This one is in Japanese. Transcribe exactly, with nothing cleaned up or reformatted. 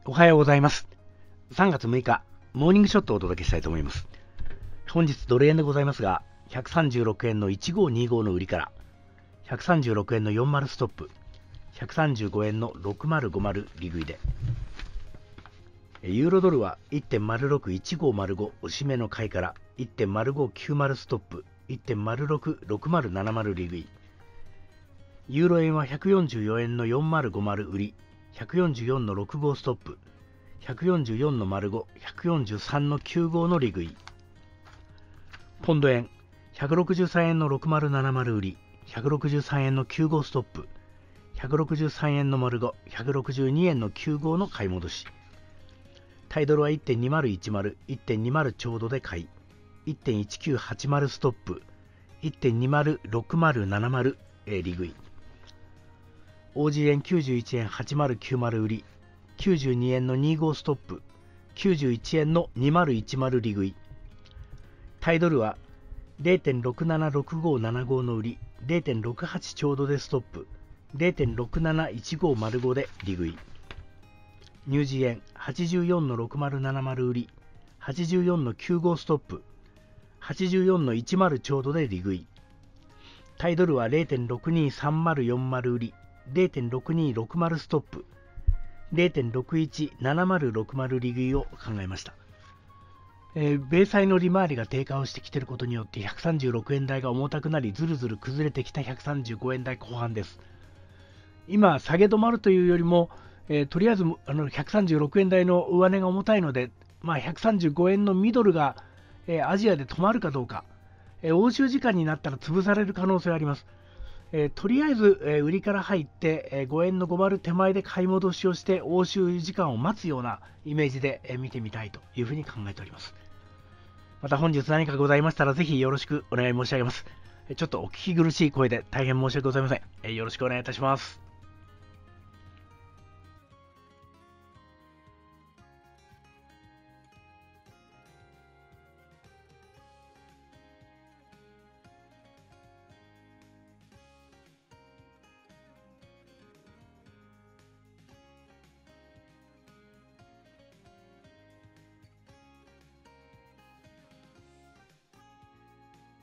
おはようございます。さんがつむいか、モーニングショットをお届けしたいと思います。本日ドル円でございますが、ひゃくさんじゅうろくえんのいちごーにーごの売りから、ひゃくさんじゅうろくえんのよんじゅうストップ、ひゃくさんじゅうごえんのろくまるごまる利食いで、ユーロドルは いってんまるろくいちごまるご おしめの買いから いってんまるごきゅうまる ストップ、いってんまるろくろくまるななまる利食い、ユーロ円はひゃくよんじゅうよえんのよんまるごまる売り、ひゃくよんじゅうよんのろくごストップ、ひゃくよんじゅうよんのまるご、ひゃくよんじゅうさんのきゅうごの利食い。ポンド円、ひゃくろくじゅうさんえんのろくまるななまる売り、ひゃくろくじゅうさんえんのきゅうごストップ、ひゃくろくじゅうさんえんのまるご、ひゃくろくじゅうにえんのきゅうごの買い戻し。タイドルは いってんにまるいちまる、いってんにまる ちょうどで買い、いってんいちきゅうはちまる ストップ、いってんにまるろくまるななまる、えー、利食い。オージー 円きゅうじゅういちえんはちまるきゅうまる売り、きゅうじゅうにえんのにじゅうごストップ、きゅうじゅういちえんのにまるいちまる利食い。タイドルは れいてんろくななろくごななご の売り、れいてんろくはち ちょうどでストップ、れいてんろくなないちごまるご で利食い。ニュージー円はちじゅうよんのろくまるななまる売り、はちじゅうよんのきゅうごストップ、はちじゅうよんのいちまるちょうどで利食い。タイドルは れいてんろくにさんまるよんまる売り、れいてんろくにろくまる ストップ、れいてんろくいちななまるろくまる利食いを考えました。えー、米債の利回りが低下をしてきていることによってひゃくさんじゅうろくえん台が重たくなり、ずるずる崩れてきたひゃくさんじゅうごえん台後半です。今、下げ止まるというよりも、えー、とりあえずあのひゃくさんじゅうろくえん台の上値が重たいので、まあ、ひゃくさんじゅうごえんのミドルが、えー、アジアで止まるかどうか、えー、欧州時間になったら潰される可能性があります。えー、とりあえず、えー、売りから入って、えー、ごえんのごまる手前で買い戻しをして欧州時間を待つようなイメージで、えー、見てみたいというふうに考えております。また本日何かございましたらぜひよろしくお願い申し上げます。ちょっとお聞き苦しい声で大変申し訳ございません。えー、よろしくお願いいたします。